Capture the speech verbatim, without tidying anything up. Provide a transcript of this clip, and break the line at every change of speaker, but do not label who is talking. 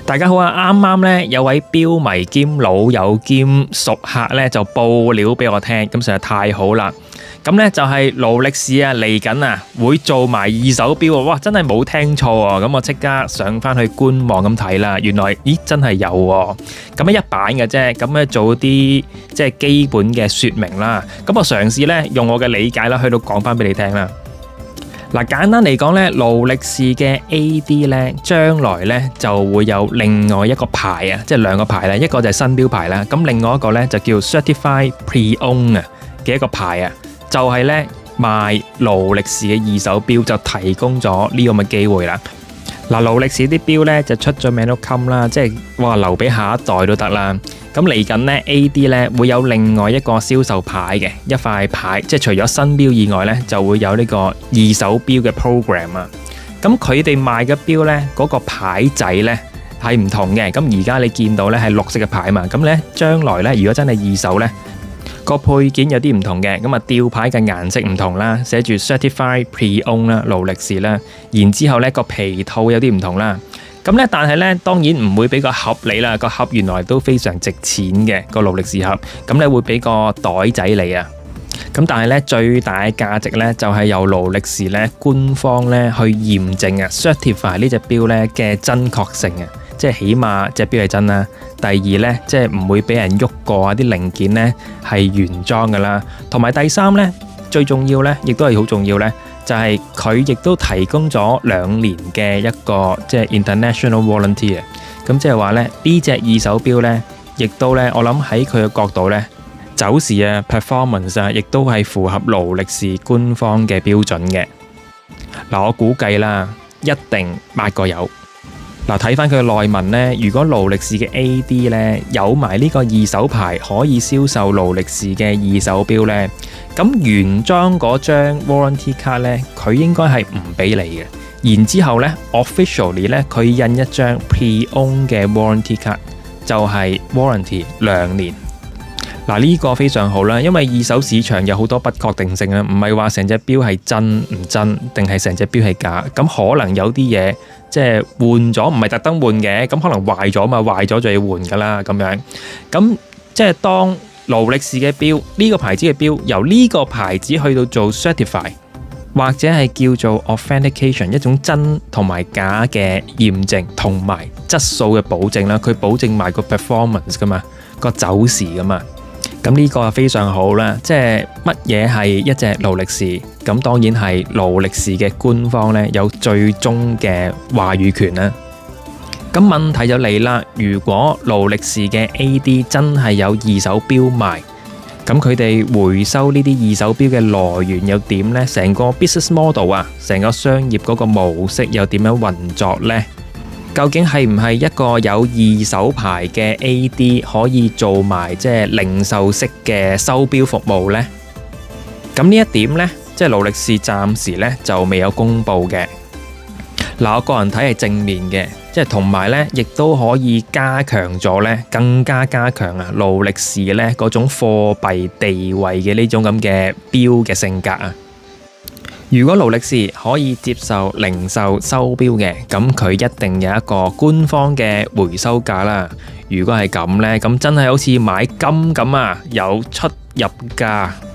大家好啊！啱啱咧有位錶迷兼老友兼熟客咧就報料俾我聽，咁實在太好啦！咁咧就係勞力士啊嚟緊啊會做埋二手錶喎，哇！真係冇聽錯喎！咁我即刻上翻去官網咁睇啦，原來咦真係有喎！咁樣一版嘅啫，咁咧做啲即係基本嘅說明啦。咁我嘗試咧用我嘅理解啦，去到講翻俾你聽啦。嗱，簡單嚟講咧，勞力士嘅 A D 咧，將來咧就會有另外一個牌啊，即係兩個牌咧，一個就係新錶牌啦，咁另外一個咧就叫 Certified Pre-Owned 啊嘅一個牌啊，就係咧賣勞力士嘅二手錶就提供咗呢個咁嘅機會啦。嗱，勞力士啲錶咧就出咗名都襟啦，即係哇留俾下一代都得啦。咁嚟緊咧 A D 咧會有另外一個銷售牌嘅一塊牌，即係除咗新錶以外咧，就會有呢個二手錶嘅 program 啊。咁佢哋賣嘅錶咧，嗰個牌仔咧係唔同嘅。咁而家你見到咧係綠色嘅牌嘛，咁咧將來咧如果真係二手咧，個配件有啲唔同嘅，咁啊吊牌嘅顏色唔同啦，寫住 Certified Pre-Owned 啦，勞力士啦，然之後咧個皮套有啲唔同啦。咁咧，但係咧，當然唔會俾個盒你啦。個盒原來都非常值錢嘅，個勞力士盒。咁咧會俾個袋仔你啊。咁但係咧，最大嘅價值咧就係由勞力士咧官方咧去驗證啊 ，certify 呢隻錶咧嘅真確性啊。即係起碼隻錶係真啦。第二咧，即係唔會俾人喐過啊，啲零件咧係原裝噶啦。同埋第三咧，最重要咧，亦都係好重要咧。就係佢亦都提供咗兩年嘅一個即係 international warranty 啊，咁即係話咧呢隻二手錶咧，亦都咧我諗喺佢嘅角度咧，走時啊 performance 啊，亦都係符合勞力士官方嘅標準嘅。嗱，我估計啦，一定八個有。嗱，睇翻佢嘅內文咧，如果勞力士嘅 A D 咧有埋呢個二手牌可以銷售勞力士嘅二手錶咧，咁原裝嗰張 warranty card 咧，佢應該係唔俾你嘅。然之後咧 officially 咧，佢印一張 pre-owned 嘅 warranty card，就係 warranty 兩年。嗱，呢個非常好啦，因為二手市場有好多不確定性啊，唔係話成隻錶係真唔真，定係成隻錶係假。咁可能有啲嘢即係換咗，唔係特登換嘅，咁可能壞咗嘛，壞咗就要換噶啦咁樣。咁即係當勞力士嘅錶，呢個牌子嘅錶，由呢個牌子去到做 certify， 或者係叫做 authentication， 一種真同埋假嘅驗證同埋質素嘅保證啦。佢保證埋個 performance 噶嘛，個走時噶嘛。咁呢個非常好啦，即係乜嘢係一隻勞力士？咁當然係勞力士嘅官方咧有最終嘅話語權啦。咁問題就嚟啦，如果勞力士嘅 A D 真係有二手錶賣，咁佢哋回收呢啲二手錶嘅來源又點呢？成個 business model 啊，成個商業嗰個模式又點樣運作呢？究竟係唔係一個有二手牌嘅 A D 可以做埋即係零售式嘅收錶服務呢？咁呢一點呢，即係勞力士暫時呢就未有公布嘅。嗱，我個人睇係正面嘅，即係同埋呢亦都可以加強咗呢，更加加強啊勞力士呢嗰種貨幣地位嘅呢種咁嘅錶嘅性格啊。如果勞力士可以接受零售收錶嘅，咁佢一定有一個官方嘅回收價啦。如果係咁呢，咁真係好似買金咁啊，有出入價